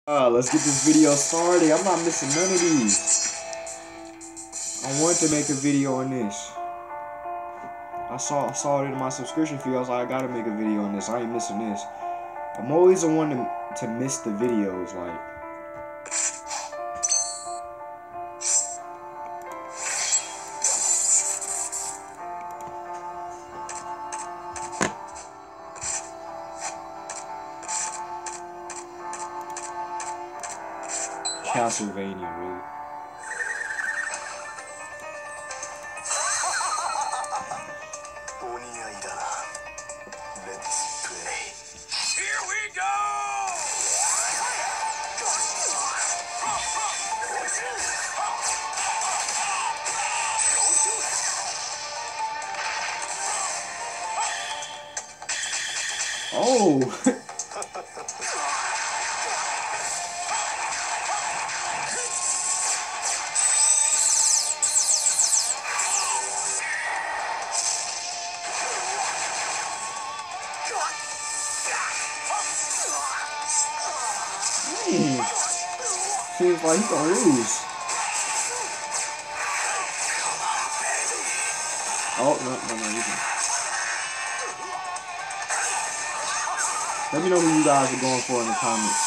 Let's get this video started. I'm not missing none of these. I wanted to make a video on this. I saw it in my subscription feed. I was like, I gotta make a video on this. I ain't missing this. I'm always the one to miss the videos, like. Castlevania, really. Let's play. Here we go! Oh! Seems like he's gonna lose. Oh, no, you can. Let me know who you guys are going for in the comments.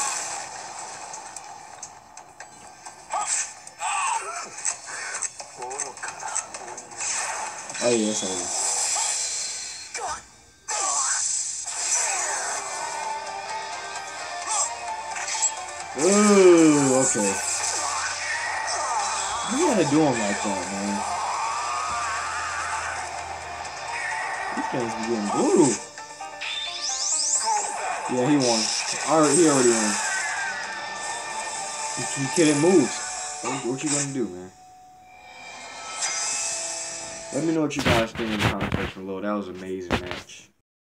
Oh yeah, it's over. Ooh, okay. You gotta do him like that, man. These games be getting brutal. Yeah, he won. He already won. You kidding moves. What you gonna do, man? Let me know what you guys think in the comment section below. That was an amazing match.